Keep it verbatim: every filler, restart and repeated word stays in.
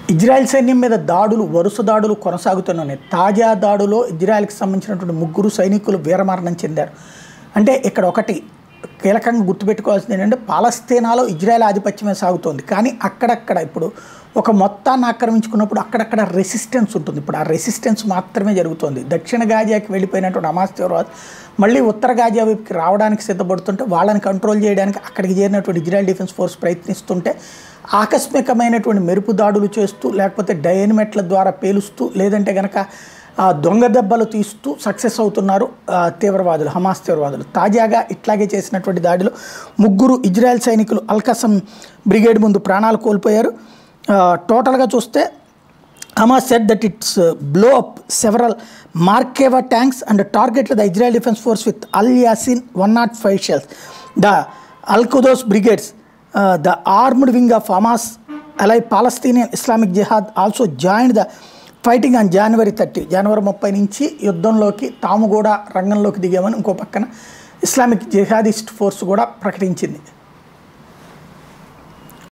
Israel సైన్యం మీద దాడులు వరుస దాడులు కొనసాగుతున్నాయి. తాజా దాడులో ఇజ్రాయెల్కి సంబంధించినటువంటి ముగ్గురు సైనికులు వీరమరణం చెందారు. అంటే ఇక్కడ ఒకటి కీలకంగా గుర్తుపెట్టుకోవాల్సింది ఏంటంటే పాలస్తీనాలో ఇజ్రాయెల్ ఆధిపత్యమే సాగుతోంది. కానీ అక్కడక్కడ ఇప్పుడు ఒక మొత్తాన్ని ఆక్రమించుకున్నప్పుడు అక్కడక్కడ రెసిస్టెన్స్ ఉంటుంది. ఇప్పుడు ఆ రెసిస్టెన్స్ మాత్రమే జరుగుతోంది. దక్షిణ గాజాకి వెళ్ళిపోయినటువంటి హమాస్ తీవ్రవాదులు మళ్ళీ ఉత్తర గాజా వైపుకి రావడానికి సిద్ధపడుతుంటే వాళ్ళని కంట్రోల్ చేయడానికి అక్కడికి చేరినటువంటి ఇజ్రాయెల్ డిఫెన్స్ ఫోర్స్ ప్రయత్నిస్తుంటే ఆకస్మికమైనటువంటి మెరుపు దాడులు చేస్తూ లేకపోతే డైనమెట్ల ద్వారా పేలుస్తూ లేదంటే కనుక దొంగ దెబ్బలు తీస్తూ సక్సెస్ అవుతున్నారు తీవ్రవాదులు, హమాస్ తీవ్రవాదులు. తాజాగా ఇట్లాగే చేసినటువంటి దాడిలో ముగ్గురు ఇజ్రాయెల్ సైనికులు అల్కసం బ్రిగేడ్ ముందు ప్రాణాలు కోల్పోయారు. టోటల్గా చూస్తే Hamas said that it's blow up several Merkava tanks and target the Israel defence force with al Yasin one nought five shells. The al Quds brigades the armed wing of Hamas allied Palestinian Islamic Jihad also joined the fighting on January thirty జనవరి ముప్పై నుంచి యుద్ధంలోకి తాము కూడా రంగంలోకి దిగామని ఇంకో పక్కన Islamic jihadist force కూడా ప్రకటించింది.